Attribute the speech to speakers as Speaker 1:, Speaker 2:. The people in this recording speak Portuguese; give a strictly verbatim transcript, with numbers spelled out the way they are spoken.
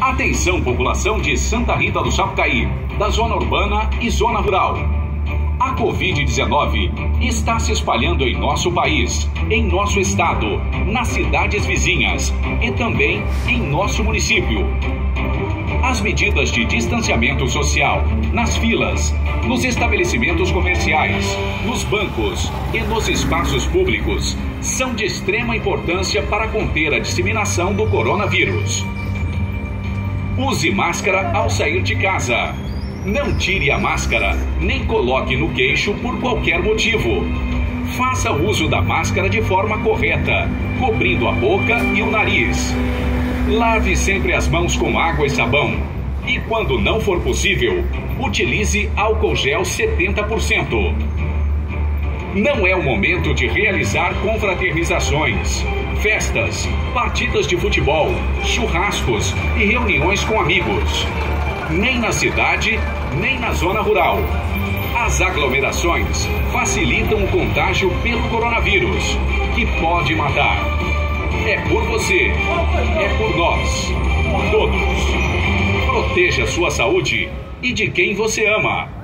Speaker 1: Atenção, população de Santa Rita do Sapucaí, da zona urbana e zona rural. A covid dezenove está se espalhando em nosso país, em nosso estado, nas cidades vizinhas e também em nosso município. As medidas de distanciamento social, nas filas, nos estabelecimentos comerciais, nos bancos e nos espaços públicos são de extrema importância para conter a disseminação do coronavírus. Use máscara ao sair de casa. Não tire a máscara, nem coloque no queixo por qualquer motivo. Faça uso da máscara de forma correta, cobrindo a boca e o nariz. Lave sempre as mãos com água e sabão. E quando não for possível, utilize álcool gel setenta por cento. Não é o momento de realizar confraternizações, festas, partidas de futebol, churrascos e reuniões com amigos. Nem na cidade, nem na zona rural. As aglomerações facilitam o contágio pelo coronavírus, que pode matar. É por você, é por nós, por todos. Proteja a sua saúde e de quem você ama.